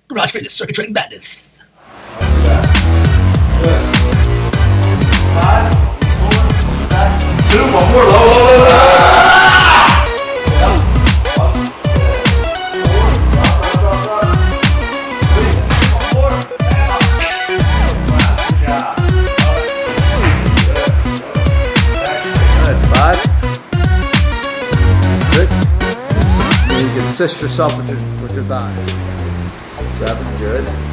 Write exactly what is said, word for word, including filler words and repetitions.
Garage Fitness Circuit Training Madness. Five, four, back, two, one more, low, low, low, low. Assist yourself with your, with your thigh. Seven, good.